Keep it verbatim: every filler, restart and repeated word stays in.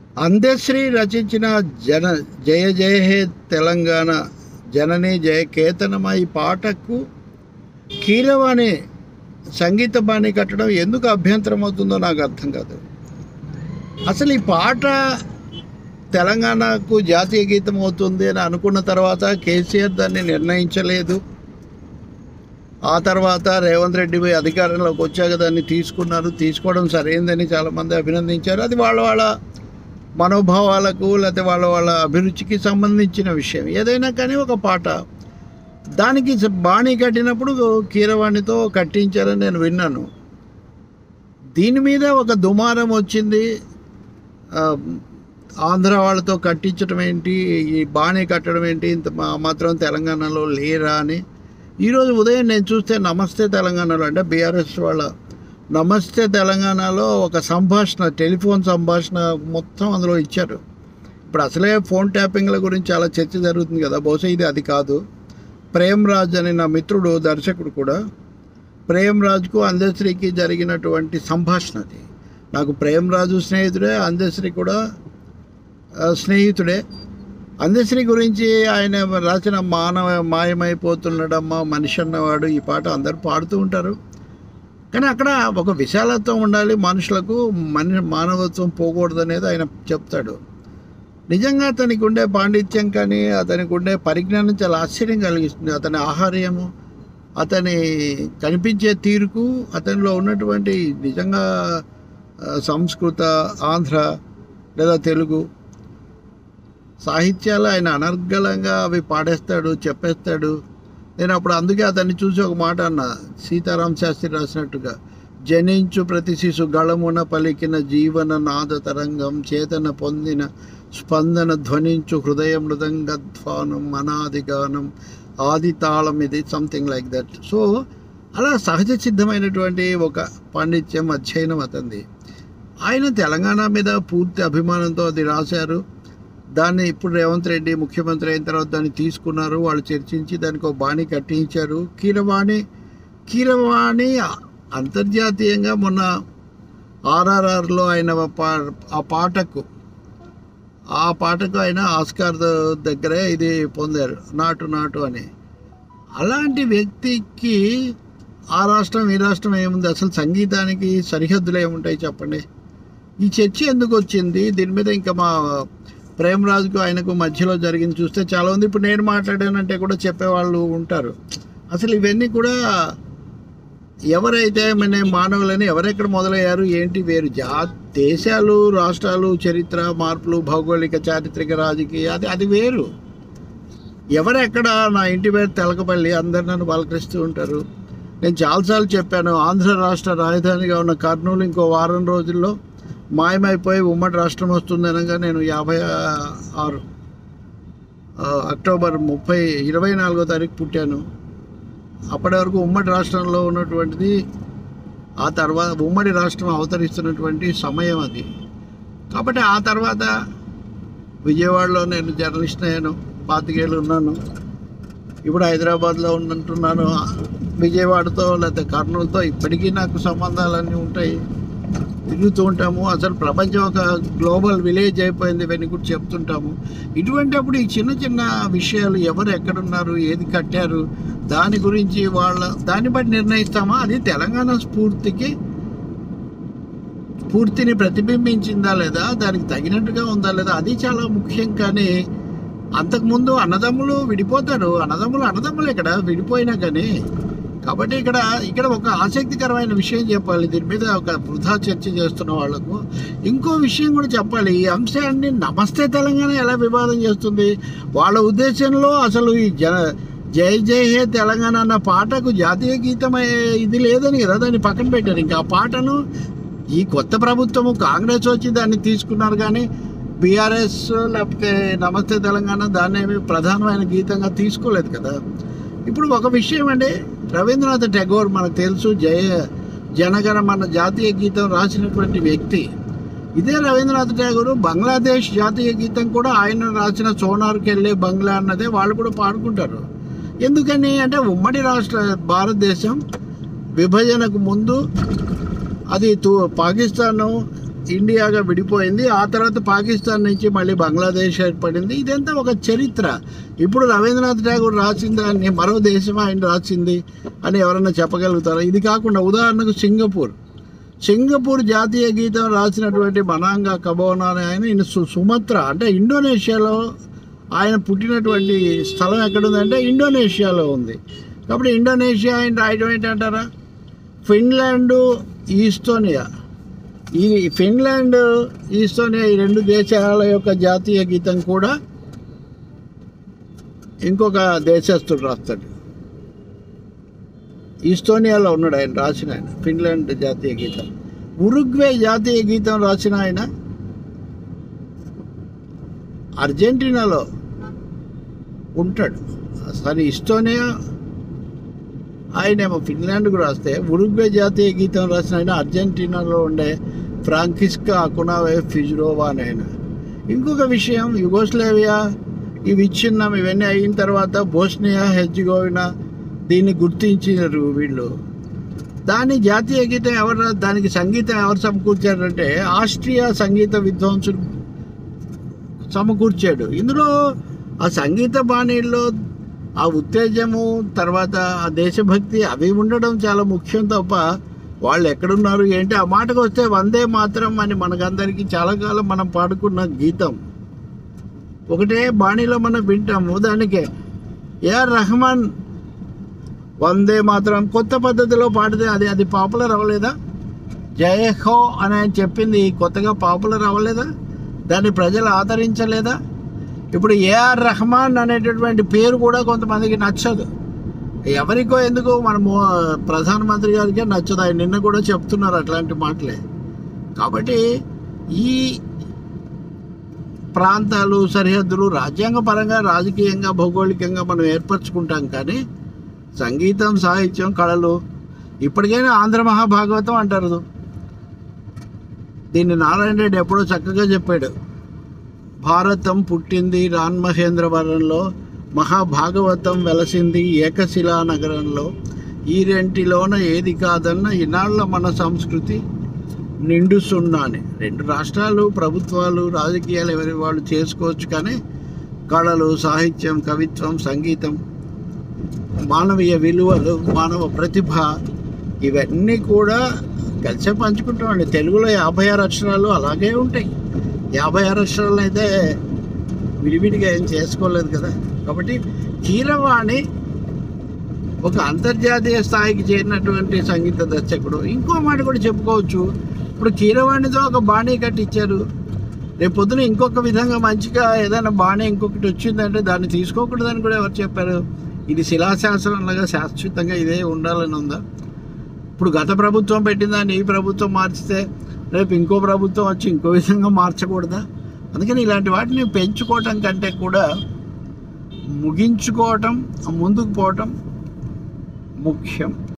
అందశ్రీ రచించిన జన జయ జయ హే తెలంగాణ జననీ జయ కేతనమా ఈ పాటకు కీరవాణి సంగీత బాణి కట్టడం ఎందుకు అభ్యంతరం అవుతుందో నాకు అర్థం కాదు. అసలు ఈ పాట తెలంగాణకు జాతీయ గీతం అవుతుంది అని అనుకున్న తర్వాత కేసీఆర్ దాన్ని నిర్ణయించలేదు. ఆ తర్వాత రేవంత్ రెడ్డి అధికారంలోకి వచ్చాక దాన్ని తీసుకున్నారు. తీసుకోవడం సరైందని చాలామంది అభినందించారు. అది వాళ్ళ వాళ్ళ మనోభావాలకు లేకపోతే వాళ్ళ వాళ్ళ అభిరుచికి సంబంధించిన విషయం. ఏదైనా కానీ ఒక పాట దానికి బాణీ కట్టినప్పుడు కీరవాణితో కట్టించారని నేను విన్నాను. దీని మీద ఒక దుమారం వచ్చింది. ఆంధ్ర వాళ్ళతో కట్టించడం ఏంటి, ఈ బాణీ కట్టడం ఏంటి, ఇంత మాత్రం తెలంగాణలో లేరా అని. ఈరోజు ఉదయం నేను చూస్తే నమస్తే తెలంగాణలో అంటే బీఆర్ఎస్ వాళ్ళ నమస్తే తెలంగాణలో ఒక సంభాషణ, టెలిఫోన్ సంభాషణ మొత్తం అందులో ఇచ్చారు. ఇప్పుడు అసలే ఫోన్ ట్యాపింగ్ల గురించి చాలా చర్చ జరుగుతుంది కదా. బహుశా ఇది అది కాదు. ప్రేమ్ రాజ్ అని నా మిత్రుడు దర్శకుడు కూడా, ప్రేమ్ రాజ్కు అందశ్రీకి జరిగినటువంటి సంభాషణ అది. నాకు ప్రేమ్ రాజు స్నేహితుడే, అందశ్రీ కూడా స్నేహితుడే. అందశ్రీ గురించి ఆయన రాసిన మానవ మాయమైపోతున్నాడమ్మా మనిషి అన్నవాడు ఈ పాట అందరు పాడుతూ ఉంటారు. కానీ అక్కడ ఒక విశాలత్వం ఉండాలి మనుషులకు, మన మానవత్వం పోకూడదు అనేది ఆయన చెప్తాడు. నిజంగా అతనికి ఉండే పాండిత్యం కానీ అతనికి ఉండే పరిజ్ఞానం చాలా ఆశ్చర్యం కలిగిస్తుంది. అతని ఆహార్యము, అతని కనిపించే తీరుకు, అతనిలో ఉన్నటువంటి నిజంగా సంస్కృత, ఆంధ్ర లేదా తెలుగు సాహిత్యాలు ఆయన అనర్గళంగా అవి పాడేస్తాడు, చెప్పేస్తాడు. నేను అప్పుడు అందుకే అతన్ని చూసి ఒక మాట అన్నా, సీతారాం శాస్త్రి రాసినట్టుగా, జనించు ప్రతి శిశు గళమున పలికిన జీవన నాద తరంగం చేతన పొందిన స్పందన ధ్వనించు హృదయ మృదంగధ్వానం అనాది గానం ఆది తాళం, ఇది సంథింగ్ లైక్ దట్. సో అలా సహజ సిద్ధమైనటువంటి ఒక పాండిత్యం, అధ్యయనం అతనిది. ఆయన తెలంగాణ మీద పూర్తి అభిమానంతో అది రాశారు. దాన్ని ఇప్పుడు రేవంత్ రెడ్డి ముఖ్యమంత్రి అయిన తర్వాత దాన్ని తీసుకున్నారు. వాళ్ళు చర్చించి దానికి ఒక బాణీ కట్టించారు. కీరవాణి కీరవాణి అంతర్జాతీయంగా మొన్న ఆర్ఆర్ఆర్లో ఆయన ఆ పాటకు ఆ పాటకు ఆయన ఆస్కార్ దగ్గరే ఇది పొందారు, నాటు నాటు అని. అలాంటి వ్యక్తికి ఆ రాష్ట్రం ఈ రాష్ట్రం ఏముంది? అసలు సంగీతానికి సరిహద్దులు ఏముంటాయి చెప్పండి? ఈ చర్చ ఎందుకు వచ్చింది దీని మీద? ఇంకా మా ప్రేమ్ రాజ్కు ఆయనకు మధ్యలో జరిగింది చూస్తే చాలామంది ఇప్పుడు నేను మాట్లాడానంటే కూడా చెప్పేవాళ్ళు ఉంటారు. అసలు ఇవన్నీ కూడా ఎవరైతే మన మానవులని ఎవరెక్కడ మొదలయ్యారు ఏంటి వేరు. జా దేశాలు, రాష్ట్రాలు, చరిత్ర మార్పులు, భౌగోళిక, చారిత్రక, రాజకీయ అది అది వేరు. ఎవరెక్కడ, నా ఇంటి పేరు తెలకపల్లి, అందరు నన్ను పలకరిస్తూ ఉంటారు. నేను చాలాసార్లు చెప్పాను, ఆంధ్ర రాష్ట్ర రాజధానిగా ఉన్న కర్నూలు ఇంకో వారం రోజుల్లో మాయమైపోయి ఉమ్మడి రాష్ట్రం వస్తుంది అనగా నేను యాభై ఆరు అక్టోబర్ ముప్పై ఇరవై నాలుగో తారీఖు పుట్టాను. అప్పటి వరకు ఉమ్మడి రాష్ట్రంలో ఉన్నటువంటిది, ఆ తర్వాత ఉమ్మడి రాష్ట్రం అవతరిస్తున్నటువంటి సమయం అది. కాబట్టి ఆ తర్వాత విజయవాడలో నేను జర్నలిస్ట్ అయ్యాను, పాతికేళ్ళు ఉన్నాను. ఇప్పుడు హైదరాబాద్లో ఉంటున్నాను. విజయవాడతో లేకపోతే కర్నూలుతో ఇప్పటికీ నాకు సంబంధాలన్నీ ఉంటాయి, తిరుగుతూ ఉంటాము. అసలు ప్రపంచం ఒక గ్లోబల్ విలేజ్ అయిపోయింది, ఇవన్నీ కూడా చెప్తుంటాము. ఇటువంటి అప్పుడు ఈ చిన్న చిన్న విషయాలు, ఎవరు ఎక్కడున్నారు, ఏది కట్టారు, దాని గురించి వాళ్ళ దాన్ని బట్టి నిర్ణయిస్తామా అది తెలంగాణ స్ఫూర్తికి స్ఫూర్తిని ప్రతిబింబించిందా లేదా, దానికి తగినట్టుగా ఉందా లేదా, అది చాలా ముఖ్యం. కానీ అంతకుముందు అన్నదమ్ములు విడిపోతారు, అన్నదమ్ములు అన్నదమ్ములు ఇక్కడ విడిపోయినా కానీ. కాబట్టి ఇక్కడ ఇక్కడ ఒక ఆసక్తికరమైన విషయం చెప్పాలి. దీని మీద ఒక వృధా చర్చ చేస్తున్న వాళ్లకు ఇంకో విషయం కూడా చెప్పాలి. ఈ అంశాన్ని నమస్తే తెలంగాణ ఎలా వివాదం చేస్తుంది? వాళ్ళ ఉద్దేశంలో అసలు ఈ జన జై జై హే తెలంగాణ అన్న పాటకు జాతీయ గీతం ఇది లేదని కదా దాన్ని పక్కన పెట్టారు. ఇంకా ఆ పాటను ఈ కొత్త ప్రభుత్వము కాంగ్రెస్ వచ్చి దాన్ని తీసుకున్నారు, కానీ బీఆర్ఎస్ లేకపోతే నమస్తే తెలంగాణ దాన్ని ఏమి ప్రధానమైన గీతంగా తీసుకోలేదు కదా. ఇప్పుడు ఒక విషయం అండి, రవీంద్రనాథ్ ఠాగూర్ మనకు తెలుసు, జయ జనగణమన జాతీయ గీతం రాసినటువంటి వ్యక్తి. ఇదే రవీంద్రనాథ్ ఠాగూర్ బంగ్లాదేశ్ జాతీయ గీతం కూడా ఆయన రాసిన సోనార్కి వెళ్ళే బంగ్లా అన్నదే వాళ్ళు కూడా పాడుకుంటారు. ఎందుకని అంటే ఉమ్మడి రాష్ట్ర భారతదేశం విభజనకు ముందు అది తూ పాకిస్తాను ఇండియాగా విడిపోయింది. ఆ తర్వాత పాకిస్తాన్ నుంచి మళ్ళీ బంగ్లాదేశ్ ఏర్పడింది. ఇదంతా ఒక చరిత్ర. ఇప్పుడు రవీంద్రనాథ్ ఠాగూర్ రాసిన దాన్ని మరో దేశం ఆయన రాసింది అని ఎవరన్నా చెప్పగలుగుతారా? ఇది కాకుండా ఉదాహరణకు సింగపూర్ సింగపూర్ జాతీయ గీతం రాసినటువంటి మనాంగా కబోనా అనే ఆయన ఈయన సు సుమత్ర అంటే ఇండోనేషియాలో ఆయన పుట్టినటువంటి స్థలం ఎక్కడుందంటే ఇండోనేషియాలో ఉంది. కాబట్టి ఇండోనేషియా ఆయన రాయడం ఏంటంటారా? ఫిన్లాండ్, ఈస్తోనియా, ఈ ఫిన్లాండ్, ఈస్తోనియా ఈ రెండు దేశాల యొక్క జాతీయ గీతం కూడా ఇంకొక దేశస్తుడు రాస్తాడు. ఈస్తోనియాలో ఉన్నాడు ఆయన రాసిన ఆయన ఫిన్లాండ్ జాతీయ గీతం. ఉరుగ్వే జాతీయ గీతం రాసిన ఆయన అర్జెంటీనాలో ఉంటాడు. సారీ ఈస్తోనియా ఆయనేమో ఫిన్లాండ్కు రాస్తే, ఉరుగ్వే జాతీయ గీతం రాసిన ఆయన అర్జెంటీనాలో ఉండే ఫ్రాంకిస్కా అకునావే ఫిజ్రోవా అని ఆయన. ఇంకొక విషయం, యుగోస్లేవియా ఈ విచ్ఛిన్నం ఇవన్నీ అయిన తర్వాత బోస్నియా హెర్జగోవినా దీన్ని గుర్తించినారు వీళ్ళు. దాని జాతీయ గీతం ఎవరు, దానికి సంగీతం ఎవరు సమకూర్చారంటే ఆస్ట్రియా సంగీత విద్వాంసుడు సమకూర్చాడు. ఇందులో ఆ సంగీత బాణీల్లో ఆ ఉత్తేజము, తర్వాత ఆ దేశభక్తి అవి ఉండడం చాలా ముఖ్యం తప్ప వాళ్ళు ఎక్కడున్నారు ఏంటి. ఆ మాటకు వస్తే వందే మాతరం అని మనకందరికీ చాలా కాలం మనం పాడుకున్న గీతం ఒకటే బాణీలో మనం వింటాము. దానికే ఏఆర్ రెహమాన్ వందే మాతరం కొత్త పద్ధతిలో పాడితే అది అది పాపులర్ అవ్వలేదా? జయ హో అని ఆయన చెప్పింది కొత్తగా పాపులర్ అవ్వలేదా? దాన్ని ప్రజలు ఆదరించలేదా? ఇప్పుడు ఏఆర్ రెహమాన్ అనేటటువంటి పేరు కూడా కొంతమందికి నచ్చదు. ఎవరికో ఎందుకో మనము ప్రధానమంత్రి గారికే నచ్చదు. ఆయన నిన్న కూడా చెప్తున్నారు అట్లాంటి మాటలే. కాబట్టి ఈ ప్రాంతాలు, సరిహద్దులు రాజ్యాంగ పరంగా, రాజకీయంగా, భౌగోళికంగా మనం ఏర్పరచుకుంటాం. కానీ సంగీతం, సాహిత్యం, కళలు ఇప్పటికైనా ఆంధ్ర మహాభాగవతం అంటారు. దీన్ని నారాయణ రెడ్డి ఎప్పుడో చక్కగా చెప్పాడు. భారతం పుట్టింది రాన్మహేంద్రవరంలో, మహాభాగవతం వెలసింది ఏకశిలా నగరంలో, ఈ రెంటిలోన ఏది కాదన్న ఇన్నాళ్ళ మన సంస్కృతి నిండు సున్నాని. రెండు రాష్ట్రాలు, ప్రభుత్వాలు, రాజకీయాలు ఎవరి వాళ్ళు చేసుకోవచ్చు. కానీ కళలు, సాహిత్యం, కవిత్వం, సంగీతం, మానవీయ విలువలు, మానవ ప్రతిభ ఇవన్నీ కూడా కలిసే పంచుకుంటామండి. తెలుగులో యాభై ఆరు అక్షరాలు అలాగే ఉంటాయి. యాభై ఆరు అక్షరాలు అయితే విడివిడిగా ఏం చేసుకోలేదు కదా. కాబట్టి కీరవాణి ఒక అంతర్జాతీయ స్థాయికి చేరినటువంటి సంగీత దర్శకుడు. ఇంకో మాట కూడా చెప్పుకోవచ్చు. ఇప్పుడు కీరవాణితో ఒక బాణీ కట్టించారు. రేపు పొద్దున ఇంకొక విధంగా మంచిగా ఏదైనా బాణీ ఇంకొకటి వచ్చిందంటే దాన్ని తీసుకోకూడదని కూడా ఎవరు చెప్పారు? ఇది శిలాశాసనంలాగా శాశ్వతంగా ఇదే ఉండాలని ఉందా? ఇప్పుడు గత ప్రభుత్వం పెట్టిందాన్ని ఈ ప్రభుత్వం మార్చితే రేపు ఇంకో ప్రభుత్వం వచ్చి ఇంకో విధంగా మార్చకూడదా? అందుకని ఇలాంటి వాటిని పెంచుకోవటం కంటే కూడా ముగించుకోవటం, ముందుకు పోవటం ముఖ్యం.